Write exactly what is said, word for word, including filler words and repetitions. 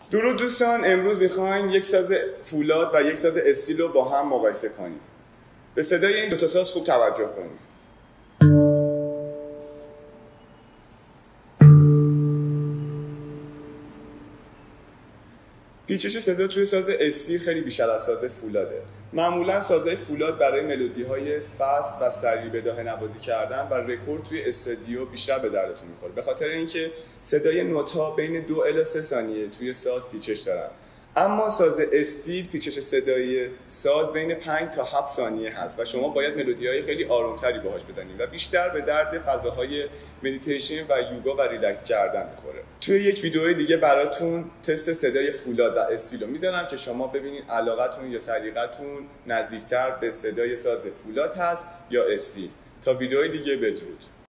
درود دوستان، امروز میخوایم یک ساز فولاد و یک ساز استیل رو با هم مقایسه کنیم. به صدای این دو تا ساز خوب توجه کنیم. پیچش صدا توی ساز استیل خیلی بیشتر از ساز فولاده. معمولا سازهای فولاد برای ملودی‌های فست و سریع بداهه نوازی کردن و رکورد توی استودیو بیشتر به دردتون میخوره، به خاطر اینکه صدای نوت‌ها بین دو الی سه ثانیه توی ساز پیچش دارن. اما ساز استیل پیچش صدایی ساز بین پنج تا هفت ثانیه هست و شما باید ملودی‌های خیلی آرومتری باهاش بزنید و بیشتر به درد فضاهای مدیتیشن و یوگا و ریلکس کردن میخوره. توی یک ویدیو دیگه براتون تست صدای فولاد و استیل رو میذارم که شما ببینید علاقتون یا سلیقتون نزدیکتر به صدای ساز فولاد هست یا استیل. تا ویدیو دیگه بدرود.